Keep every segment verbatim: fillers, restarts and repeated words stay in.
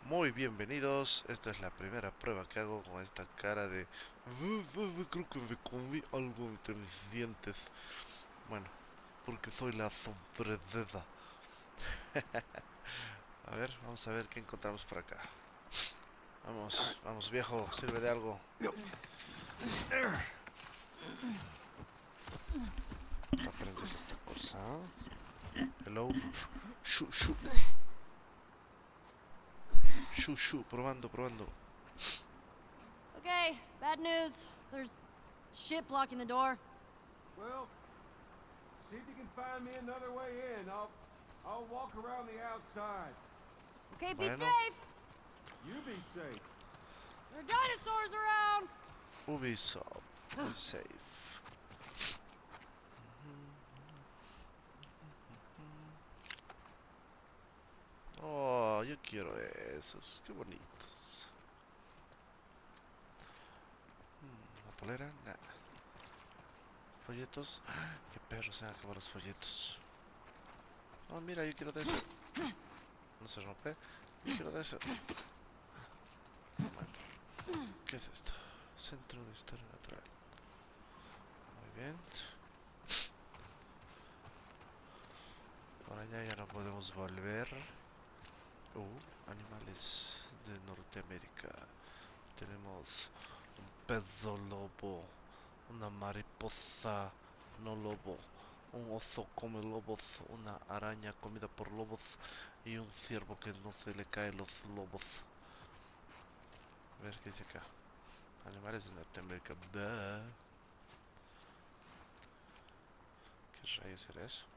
Muy bienvenidos, esta es la primera prueba que hago con esta cara de... Creo que me comí algo entre mis dientes. Bueno, porque soy la sombrereda. A ver, vamos a ver qué encontramos por acá. Vamos, vamos viejo, sirve de algo. Para aprender esta cosa. Hello. Shu, shu, shu, shu, probando, probando. Okay, bad news. There's shit blocking the door. Well, see if you can find me another way in. I'll I'll walk around the outside. Okay, be Bueno, safe. You be safe. There are dinosaurs around. Ubisoft, be safe. Oh, yo quiero esos, qué bonitos. Mm, ¿La polera? Nah. Folletos. ¡Ah! Qué perro, se han acabado los folletos. Oh, mira, yo quiero de ese. No se rompe. Yo quiero de ese. Bueno, ¿qué es esto? Centro de historia natural. Muy bien. Por allá ya no podemos volver. Uh, animales de Norteamérica. Tenemos un peso lobo, una mariposa no lobo, un oso come lobos, una araña comida por lobos y un ciervo que no se le caen los lobos. A ver qué dice acá. Animales de Norteamérica. Duh. ¿Qué rayos era eso?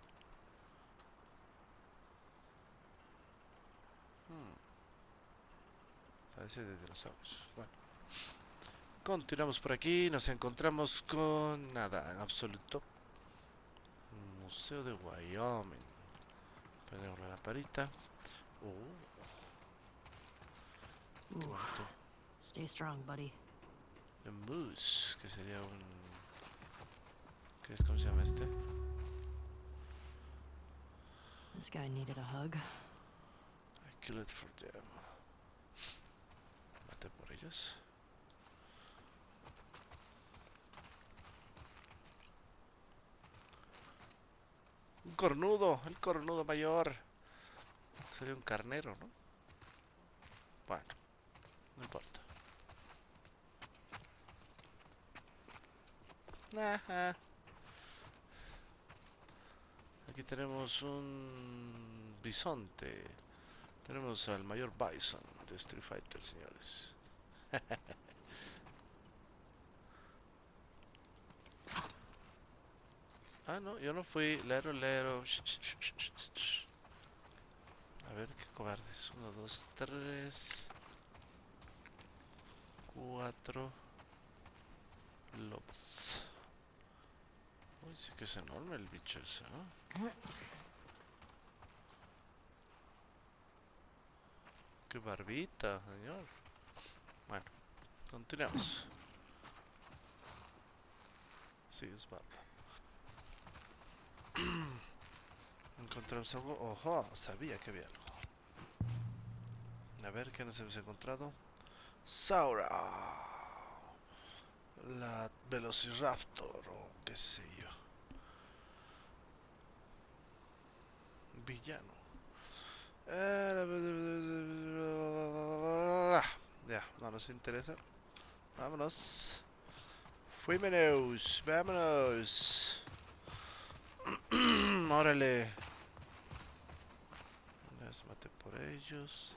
Hmm, parece de dinosaurios. Bueno, continuamos por aquí. Nos encontramos con nada en absoluto. Museo de Wyoming. Prendemos la lamparita. Uh, qué Ooh, bonito. stay strong, buddy. The Moose, que sería un... ¿Qué es? ¿Cómo se llama este? This guy needed a hug. I kill it for them. Mate por ellos. Un cornudo, el cornudo mayor. Sería un carnero, ¿no? Bueno, no importa. Ajá. Aquí tenemos un bisonte. Tenemos al mayor Bison de Street Fighter, señores. Ah, no, yo no fui. Lero, lero. Sh, sh, sh, sh, sh, sh. A ver, qué cobardes. Uno, dos, tres. Cuatro lobos. Uy, sí que es enorme el bicho ese, ¿no? Qué barbita, señor. Bueno, continuamos. Sí, es barba. ¿Encontramos algo? Ojo, sabía que había algo. A ver, ¿qué nos hemos encontrado? Saura. La Velociraptor o qué sé yo. Villano. Ya, no nos interesa. Vámonos. Fuímonos, vámonos. Órale. Les maté por ellos.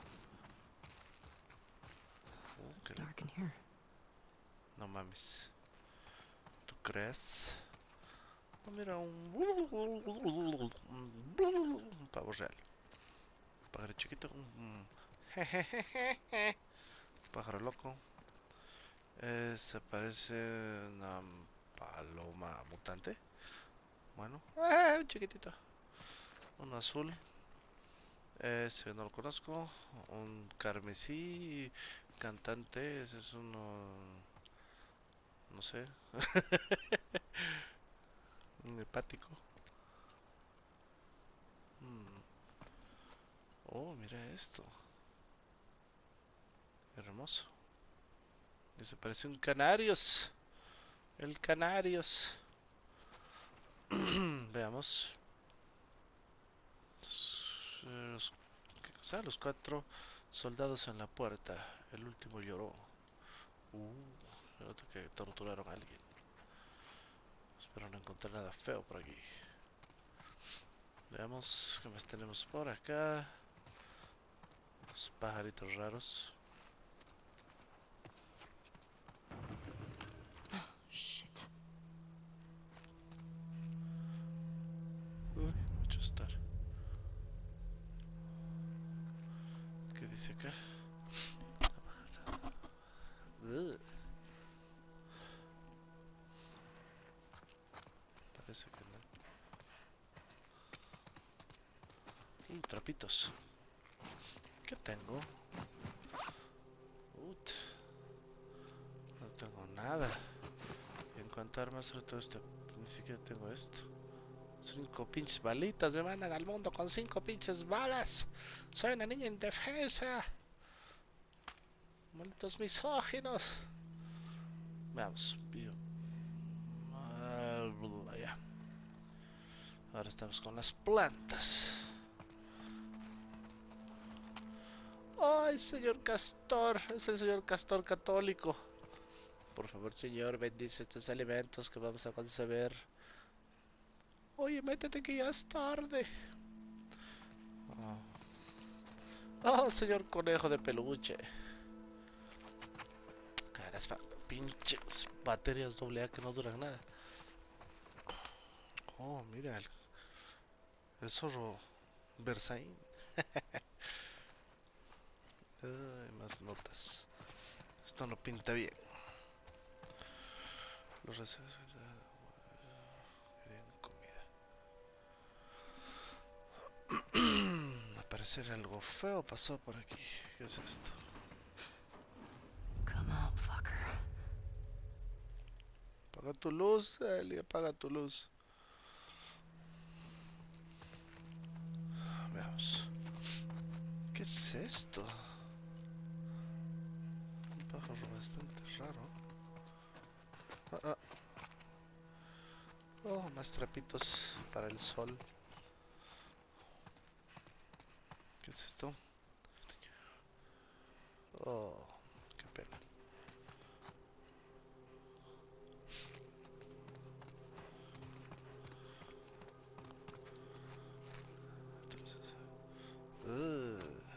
Uh, It's qué dark lindo. in here. No mames. ¿Tú crees? Oh, mira, un... un pavo real. Pájaro chiquito. Un... pájaro loco. Eh, se parece una paloma mutante. Bueno. Ah, un chiquitito. Un azul. Ese no lo conozco. Un carmesí cantante. Ese es uno... No sé. Un hepático. Mm. Oh, mira esto. Hermoso. Y se parece un canarios. El canarios. Veamos. Los, los- ¿qué cosa? Los cuatro soldados en la puerta. El último lloró. Uh, se nota que torturaron a alguien. Espero no encontrar nada feo por aquí. Veamos qué más tenemos por acá. Los pajaritos raros. Shit. Uy, mucho estar. ¿Qué dice acá? Ugh. Parece que no. Uh, trapitos. ¿Qué tengo? Ut. No tengo nada. Y en cuanto a armas, sobre todo este, ni siquiera tengo esto. Cinco pinches balitas me mandan al mundo con cinco pinches balas. Soy una niña indefensa. Malditos misóginos. Veamos. Bio. Ah, ya. Ahora estamos con las plantas. Ay, señor Castor. Es el señor Castor católico. Por favor, señor, bendice estos alimentos que vamos a conceder. Oye, métete que ya es tarde. Oh, oh señor conejo de peluche. Caras, pinches baterías doble A que no duran nada. Oh, mira, el, el zorro Versaín. Ay, más notas. Esto no pinta bien. Los recesos querían comida. Al parecer algo feo pasó por aquí. ¿Qué es esto? Come on, fucker. Apaga tu luz, Eli, apaga tu luz. Veamos. ¿Qué es esto? Un pájaro bastante raro. Ah, ah. Oh, más trapitos para el sol. ¿Qué es esto? Oh, qué pena. Uh,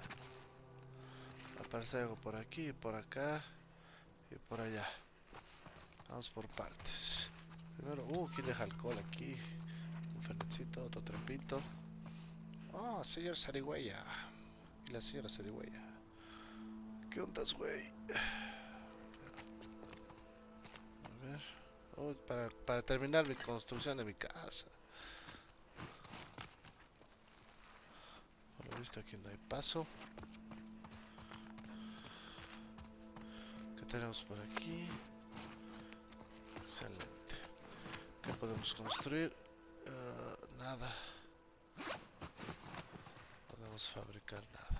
aparece algo por aquí, por acá y por allá. Vamos por partes. Primero, uh, ¿quién deja alcohol aquí? Un fenecito, otro trapito. Oh, señor Sarigüeya. Y la señora Sarigüeya. ¿Qué ondas, güey? A ver. Oh, para, para terminar mi construcción de mi casa. Por lo visto aquí no hay paso. ¿Qué tenemos por aquí? Excelente. ¿Qué podemos construir? Uh, nada. Podemos fabricar nada.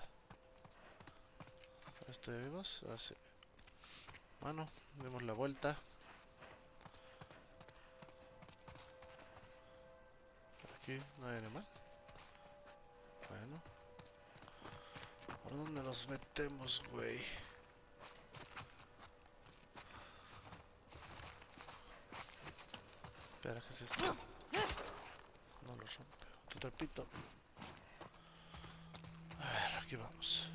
¿Esto ya vimos? Ah, sí. Bueno, demos la vuelta. Aquí no hay animal. Bueno. ¿Por dónde nos metemos, güey? Espera, ¿qué es esto? No lo rompe. Tu trapito. A ver, aquí vamos.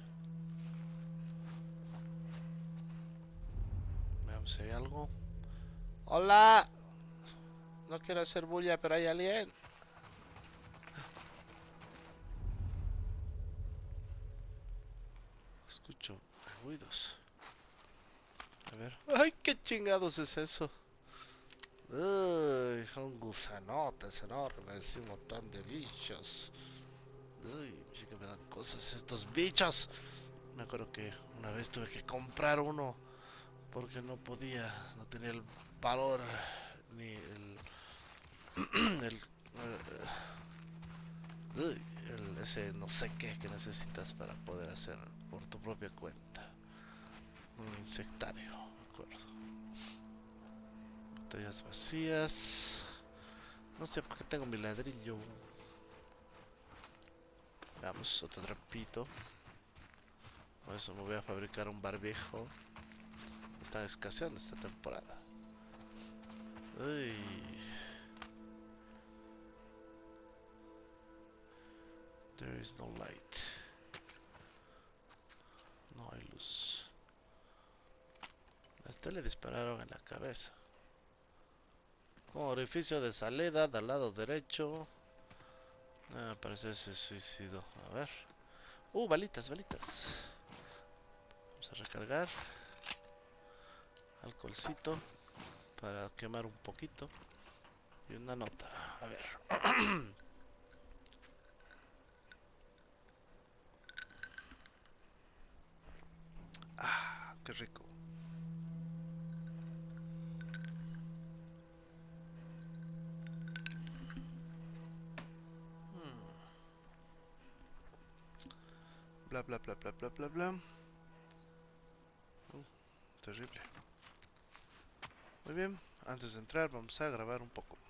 Veamos si hay algo. ¡Hola! No quiero hacer bulla, pero hay alguien. Escucho ruidos. A ver. ¡Ay, qué chingados es eso! Uy, son gusanotes enormes y un montón de bichos. Uy, sí que me dan cosas estos bichos. Me acuerdo que una vez tuve que comprar uno porque no podía, no tenía el valor ni el, el, uh, uy, el ese no sé qué que necesitas para poder hacer por tu propia cuenta. Un insectario, de acuerdo. Botellas vacías. No sé por qué tengo mi ladrillo. Veamos, otro trapito. Por eso me voy a fabricar un barbijo. Están escaseando esta temporada. Uy. There is no light. No hay luz. A este le dispararon en la cabeza. Un orificio de salida del lado derecho. Ah, parece que se suicidó. A ver. Uh, balitas, balitas. Vamos a recargar. Alcoholcito. Para quemar un poquito. Y una nota. A ver. Ah, qué rico. Bla bla bla bla bla bla bla. Uh, terrible. Muy bien, antes de entrar vamos a grabar un poco.